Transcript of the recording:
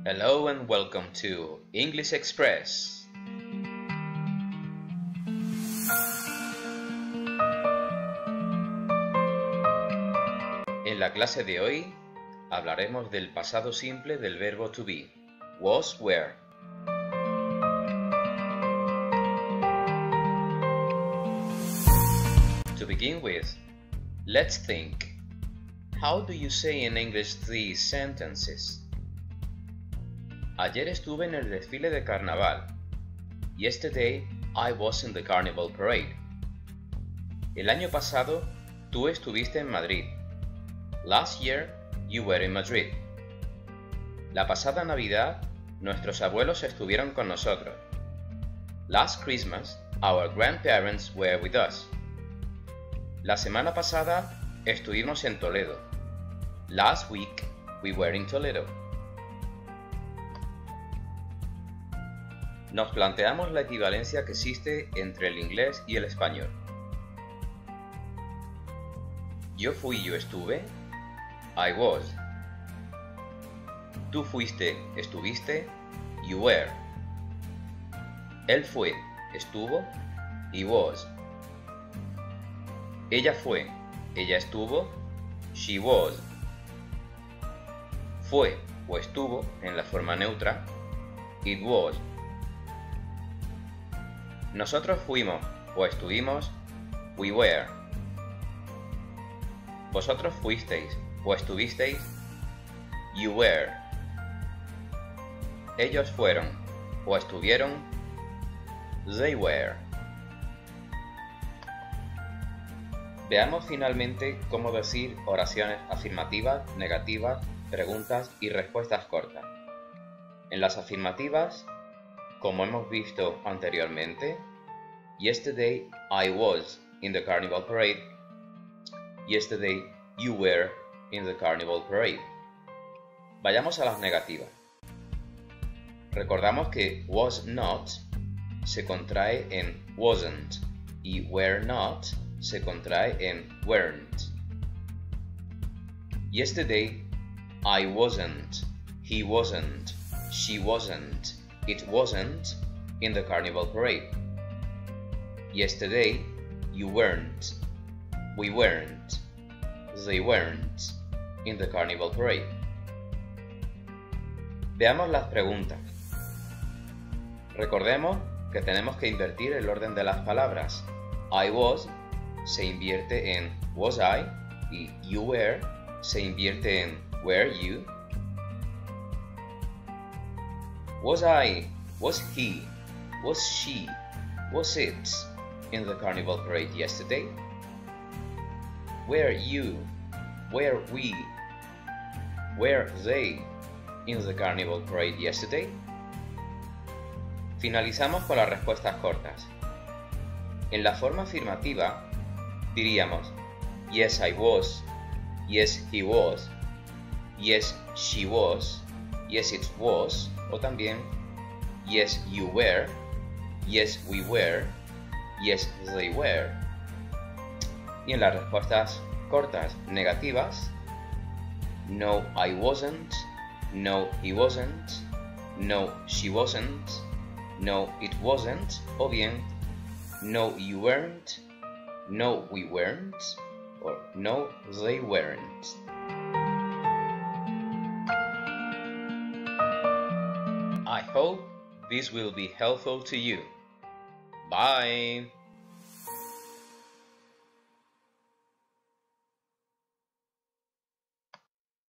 Hello and welcome to English Express. En la clase de hoy hablaremos del pasado simple del verbo to be, was, were. To begin with, let's think. How do you say in English these sentences? Ayer estuve en el desfile de carnaval. Yesterday I was in the carnival parade. El año pasado tú estuviste en Madrid. Last year you were in Madrid. La pasada Navidad nuestros abuelos estuvieron con nosotros. Last Christmas our grandparents were with us. La semana pasada estuvimos en Toledo. Last week we were in Toledo. Nos planteamos la equivalencia que existe entre el inglés y el español. Yo fui, yo estuve. I was. Tú fuiste, estuviste. You were. Él fue, estuvo. He was. Ella fue, ella estuvo. She was. Fue o estuvo en la forma neutra. It was. Nosotros fuimos o estuvimos. We were. Vosotros fuisteis o estuvisteis. You were. Ellos fueron o estuvieron. They were. Veamos finalmente cómo decir oraciones afirmativas, negativas, preguntas y respuestas cortas. En las afirmativas, como hemos visto anteriormente, yesterday I was in the carnival parade. Yesterday you were in the carnival parade. Vayamos a las negativas. Recordamos que was not se contrae en wasn't y were not se contrae en weren't. Yesterday I wasn't, he wasn't, she wasn't, it wasn't in the carnival parade. Yesterday you weren't, we weren't, they weren't in the carnival parade. Veamos las preguntas. Recordemos que tenemos que invertir el orden de las palabras. I was se invierte en was I y you were se invierte en were you. Was I, was he, was she, was it in the carnival parade yesterday? Were you, were we, were they in the carnival parade yesterday? Finalizamos con las respuestas cortas. En la forma afirmativa diríamos yes I was, yes he was, yes she was, yes it was, o también yes you were, yes we were, yes they were. Y en las respuestas cortas negativas, no I wasn't, no he wasn't, no she wasn't, no it wasn't, o bien no you weren't, no we weren't, or no they weren't. I hope this will be helpful to you. Bye!